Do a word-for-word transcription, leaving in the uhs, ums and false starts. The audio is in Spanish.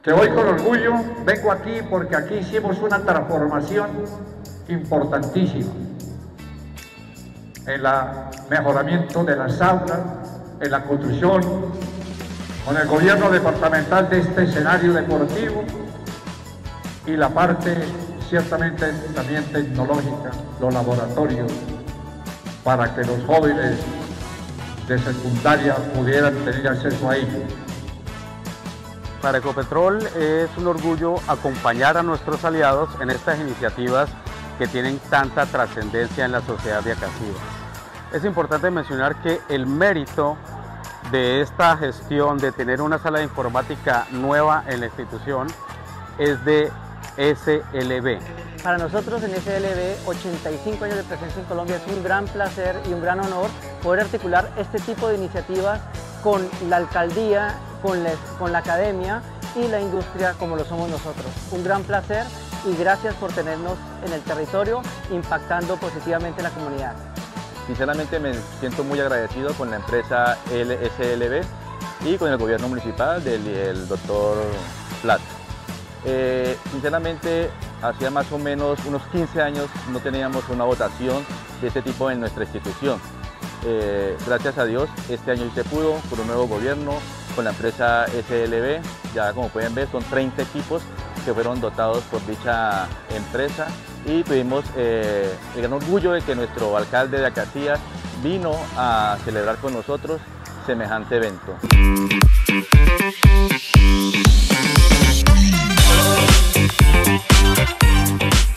que hoy con orgullo vengo aquí porque aquí hicimos una transformación importantísima en el mejoramiento de las aulas, en la construcción, con el gobierno departamental de este escenario deportivo y la parte ciertamente también tecnológica, los laboratorios, para que los jóvenes de secundaria pudieran tener acceso a ellos. Para Ecopetrol es un orgullo acompañar a nuestros aliados en estas iniciativas que tienen tanta trascendencia en la sociedad de Acacías. Es importante mencionar que el mérito de esta gestión de tener una sala de informática nueva en la institución es de S L B. Para nosotros en S L B, ochenta y cinco años de presencia en Colombia, es un gran placer y un gran honor poder articular este tipo de iniciativas con la alcaldía, con la, con la academia y la industria como lo somos nosotros. Un gran placer y gracias por tenernos en el territorio impactando positivamente la comunidad. Sinceramente me siento muy agradecido con la empresa S L B y con el gobierno municipal del el doctor Plata. Eh, sinceramente, hacía más o menos unos quince años no teníamos una votación de este tipo en nuestra institución. Eh, gracias a Dios, este año sí se pudo, con un nuevo gobierno, con la empresa S L B. Ya como pueden ver, son treinta equipos que fueron dotados por dicha empresa y tuvimos eh, el gran orgullo de que nuestro alcalde de Acacías vino a celebrar con nosotros semejante evento. We'll be right back.